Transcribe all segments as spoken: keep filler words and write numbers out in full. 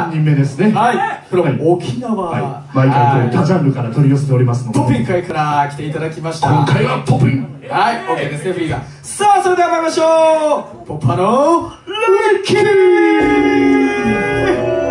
さんにんめですね。 はい、これはいも沖縄、 はい、毎回こう他ジャンルから取り寄せておりますので、 ポピン会から来ていただきました。 今回はポピン。 はい、OK ですね、フリーが。さあ、それでは参りましょう。ポッパのルッキリ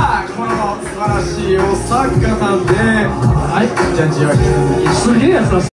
お三方で、はい、ジャッジは引き続きすげえやつだ。